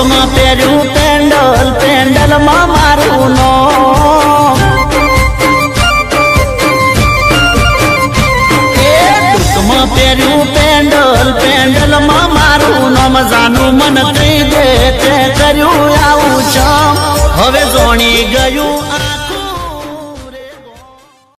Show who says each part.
Speaker 1: में पेरू पेंडल पेंडल में मारू नो में पेरू पेंडल पेंडल में मारू नो जानू मन कही दे ते करू